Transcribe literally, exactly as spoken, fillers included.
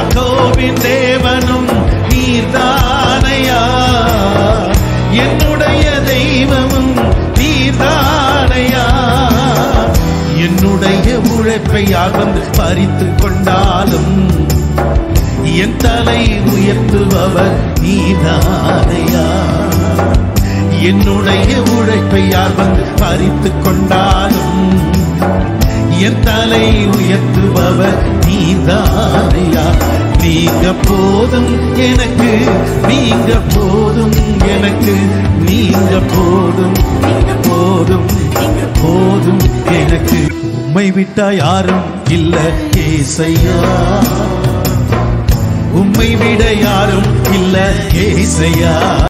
யாக்கோபின் தேவனும் நீர்தானையா, என்னுடைய தெய்வமும் நீர்தானையா. என்னுடைய உழைப்பை யார் வந்து பறித்து கொண்டாலும் என் தலை உயர்த்துபவர் நீதானையா. என்னுடைய உழைப்பை யார் வந்து பறித்து கொண்டாலும் என் தலை உயர்த்துபவர் நீதானையா. நீங்க போதும் எனக்கு, நீங்க போதும் எனக்கு, நீங்க போதும் போதும் போதும் எனக்கு. உம்மை விட்டா யாரும் இல்ல ஏசையா, உம்மை விட யாரும் இல்ல ஏசையா.